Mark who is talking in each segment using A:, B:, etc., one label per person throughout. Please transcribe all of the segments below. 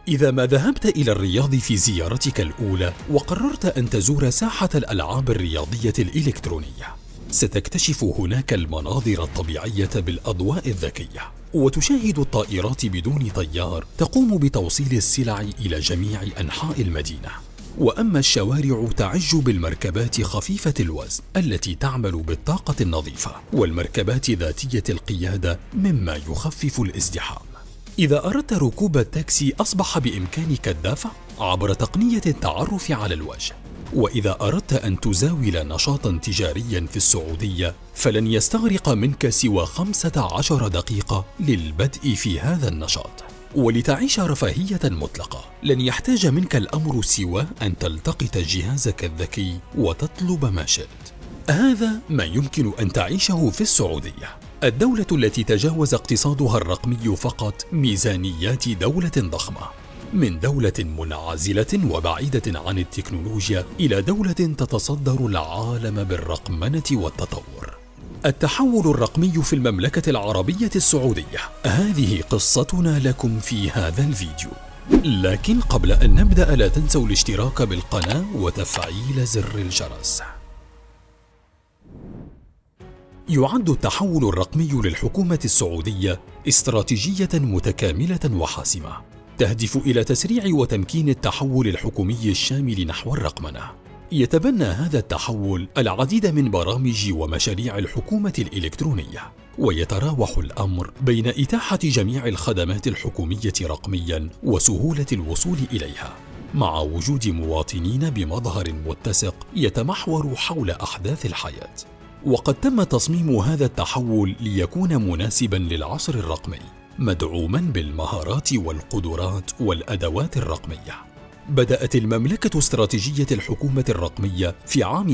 A: إذا ما ذهبت إلى الرياض في زيارتك الأولى وقررت أن تزور ساحة الألعاب الرياضية الإلكترونية، ستكتشف هناك المناظر الطبيعية بالأضواء الذكية، وتشاهد الطائرات بدون طيار تقوم بتوصيل السلع إلى جميع أنحاء المدينة. وأما الشوارع تعج بالمركبات خفيفة الوزن التي تعمل بالطاقة النظيفة، والمركبات ذاتية القيادة مما يخفف الازدحام. إذا أردت ركوب التاكسي أصبح بإمكانك الدفع عبر تقنية التعرف على الوجه. وإذا أردت أن تزاول نشاطاً تجارياً في السعودية فلن يستغرق منك سوى 15 دقيقة للبدء في هذا النشاط. ولتعيش رفاهية مطلقة لن يحتاج منك الأمر سوى أن تلتقط جهازك الذكي وتطلب ما شئت. هذا ما يمكن أن تعيشه في السعودية، الدولة التي تجاوز اقتصادها الرقمي فقط ميزانيات دولة ضخمة. من دولة منعزلة وبعيدة عن التكنولوجيا إلى دولة تتصدر العالم بالرقمنة والتطور. التحول الرقمي في المملكة العربية السعودية، هذه قصتنا لكم في هذا الفيديو. لكن قبل أن نبدأ لا تنسوا الاشتراك بالقناة وتفعيل زر الجرس. يعد التحول الرقمي للحكومة السعودية استراتيجية متكاملة وحاسمة، تهدف إلى تسريع وتمكين التحول الحكومي الشامل نحو الرقمنة. يتبنى هذا التحول العديد من برامج ومشاريع الحكومة الإلكترونية، ويتراوح الأمر بين إتاحة جميع الخدمات الحكومية رقمياً وسهولة الوصول إليها، مع وجود مواطنين بمظهر متسق يتمحور حول أحداث الحياة. وقد تم تصميم هذا التحول ليكون مناسباً للعصر الرقمي، مدعوماً بالمهارات والقدرات والأدوات الرقمية. بدأت المملكة استراتيجية الحكومة الرقمية في عام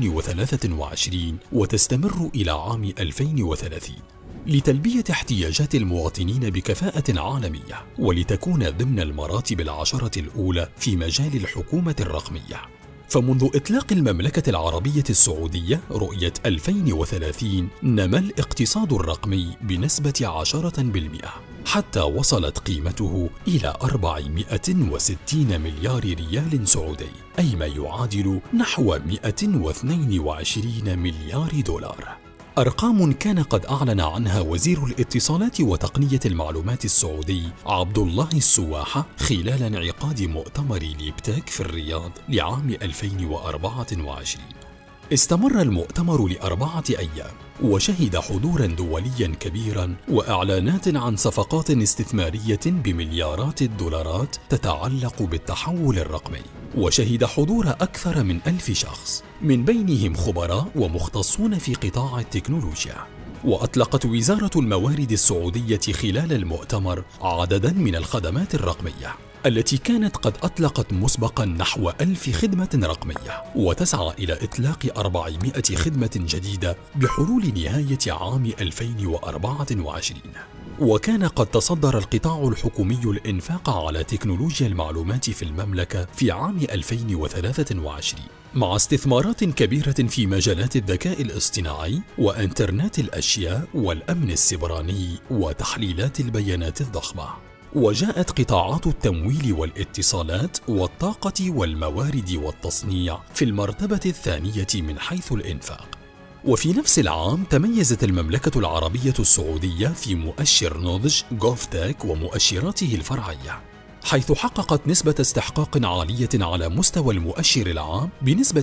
A: 2023 وتستمر إلى عام 2030 لتلبية احتياجات المواطنين بكفاءة عالمية، ولتكون ضمن المراتب العشرة الأولى في مجال الحكومة الرقمية. فمنذ إطلاق المملكة العربية السعودية رؤية 2030 نما الاقتصاد الرقمي بنسبة 10%، حتى وصلت قيمته إلى 460 مليار ريال سعودي، أي ما يعادل نحو 122 مليار دولار. أرقام كان قد أعلن عنها وزير الاتصالات وتقنية المعلومات السعودي عبد الله السواحة خلال انعقاد مؤتمر ليبتك في الرياض لعام 2024. استمر المؤتمر ل4 أيام، وشهد حضوراً دولياً كبيراً وإعلانات عن صفقات استثمارية بمليارات الدولارات تتعلق بالتحول الرقمي، وشهد حضور أكثر من 1000 شخص، من بينهم خبراء ومختصون في قطاع التكنولوجيا. وأطلقت وزارة الموارد السعودية خلال المؤتمر عدداً من الخدمات الرقمية التي كانت قد أطلقت مسبقاً نحو 1000 خدمة رقمية، وتسعى إلى إطلاق 400 خدمة جديدة بحلول نهاية عام 2024. وكان قد تصدر القطاع الحكومي الإنفاق على تكنولوجيا المعلومات في المملكة في عام 2023، مع استثمارات كبيرة في مجالات الذكاء الاصطناعي وإنترنت الأشياء والأمن السيبراني وتحليلات البيانات الضخمة. وجاءت قطاعات التمويل والاتصالات والطاقة والموارد والتصنيع في المرتبة الثانية من حيث الإنفاق. وفي نفس العام تميزت المملكة العربية السعودية في مؤشر نضج GovTech ومؤشراته الفرعية، حيث حققت نسبة استحقاق عالية على مستوى المؤشر العام بنسبة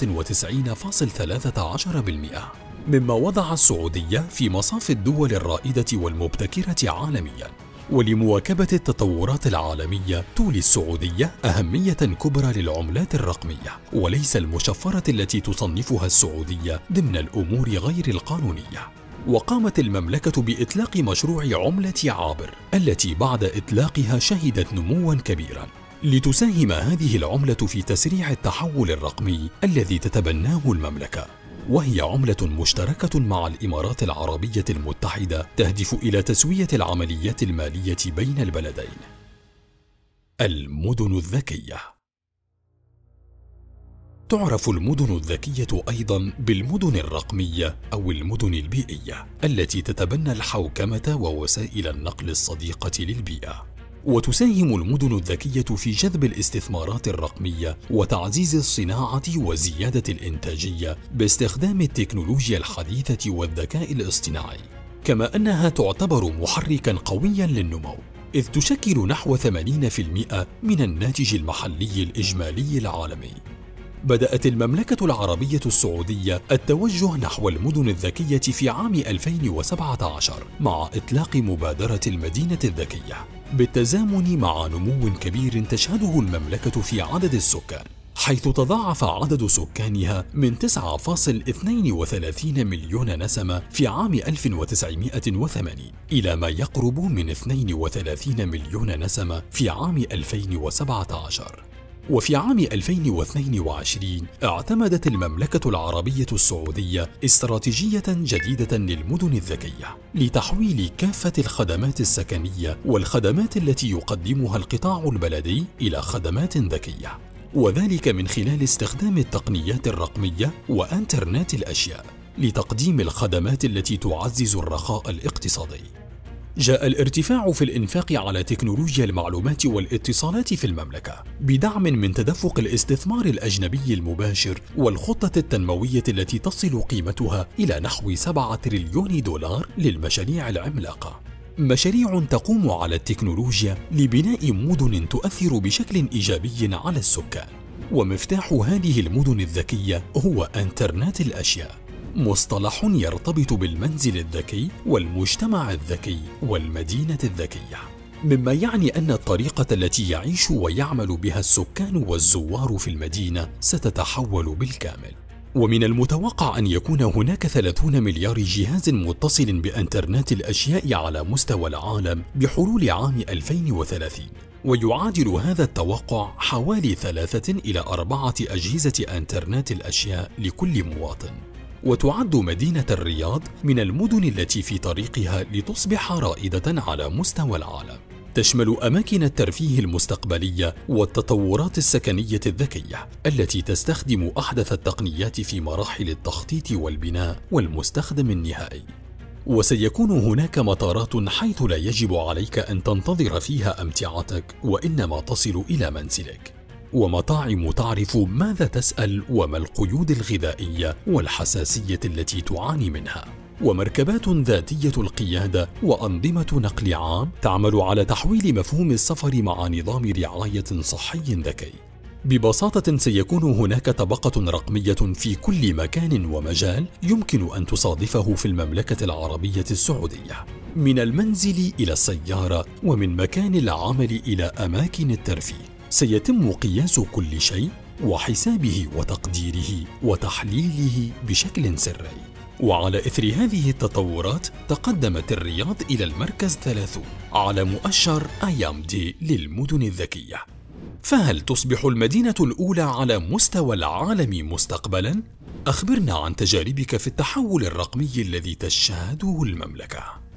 A: 97.13%، مما وضع السعودية في مصاف الدول الرائدة والمبتكرة عالمياً. ولمواكبة التطورات العالمية تولي السعودية أهمية كبرى للعملات الرقمية، وليس المشفرة التي تصنفها السعودية ضمن الأمور غير القانونية. وقامت المملكة بإطلاق مشروع عملة عابر التي بعد إطلاقها شهدت نمواً كبيراً، لتساهم هذه العملة في تسريع التحول الرقمي الذي تتبناه المملكة. وهي عملة مشتركة مع الإمارات العربية المتحدة تهدف إلى تسوية العمليات المالية بين البلدين. المدن الذكية. تعرف المدن الذكية أيضاً بالمدن الرقمية أو المدن البيئية، التي تتبنى الحوكمة ووسائل النقل الصديقة للبيئة. وتساهم المدن الذكية في جذب الاستثمارات الرقمية وتعزيز الصناعة وزيادة الإنتاجية باستخدام التكنولوجيا الحديثة والذكاء الاصطناعي، كما أنها تعتبر محركاً قوياً للنمو، إذ تشكل نحو 80% من الناتج المحلي الإجمالي العالمي. بدأت المملكة العربية السعودية التوجه نحو المدن الذكية في عام 2017 مع إطلاق مبادرة المدينة الذكية، بالتزامن مع نمو كبير تشهده المملكة في عدد السكان، حيث تضاعف عدد سكانها من 9.32 مليون نسمة في عام 1980 إلى ما يقرب من 32 مليون نسمة في عام 2017. وفي عام 2022 اعتمدت المملكة العربية السعودية استراتيجية جديدة للمدن الذكية لتحويل كافة الخدمات السكنية والخدمات التي يقدمها القطاع البلدي إلى خدمات ذكية، وذلك من خلال استخدام التقنيات الرقمية وإنترنت الأشياء لتقديم الخدمات التي تعزز الرخاء الاقتصادي. جاء الارتفاع في الإنفاق على تكنولوجيا المعلومات والاتصالات في المملكة بدعم من تدفق الاستثمار الأجنبي المباشر والخطة التنموية التي تصل قيمتها إلى نحو 7 تريليون دولار للمشاريع العملاقة، مشاريع تقوم على التكنولوجيا لبناء مدن تؤثر بشكل إيجابي على السكان. ومفتاح هذه المدن الذكية هو إنترنت الأشياء، مصطلح يرتبط بالمنزل الذكي والمجتمع الذكي والمدينة الذكية، مما يعني أن الطريقة التي يعيش ويعمل بها السكان والزوار في المدينة ستتحول بالكامل. ومن المتوقع أن يكون هناك 30 مليار جهاز متصل بإنترنت الأشياء على مستوى العالم بحلول عام 2030، ويعادل هذا التوقع حوالي 3 إلى 4 أجهزة إنترنت الأشياء لكل مواطن. وتعد مدينة الرياض من المدن التي في طريقها لتصبح رائدة على مستوى العالم، تشمل أماكن الترفيه المستقبلية والتطورات السكنية الذكية التي تستخدم أحدث التقنيات في مراحل التخطيط والبناء والمستخدم النهائي. وسيكون هناك مطارات حيث لا يجب عليك أن تنتظر فيها أمتعتك وإنما تصل إلى منزلك، ومطاعم تعرف ماذا تسأل وما القيود الغذائية والحساسية التي تعاني منها، ومركبات ذاتية القيادة وأنظمة نقل عام تعمل على تحويل مفهوم السفر مع نظام رعاية صحي ذكي. ببساطة سيكون هناك طبقة رقمية في كل مكان ومجال يمكن أن تصادفه في المملكة العربية السعودية، من المنزل إلى السيارة ومن مكان العمل إلى أماكن الترفيه. سيتم قياس كل شيء وحسابه وتقديره وتحليله بشكل سري. وعلى إثر هذه التطورات تقدمت الرياض إلى المركز 30 على مؤشر IMD للمدن الذكية. فهل تصبح المدينة الأولى على مستوى العالم مستقبلاً؟ أخبرنا عن تجاربك في التحول الرقمي الذي تشهده المملكة.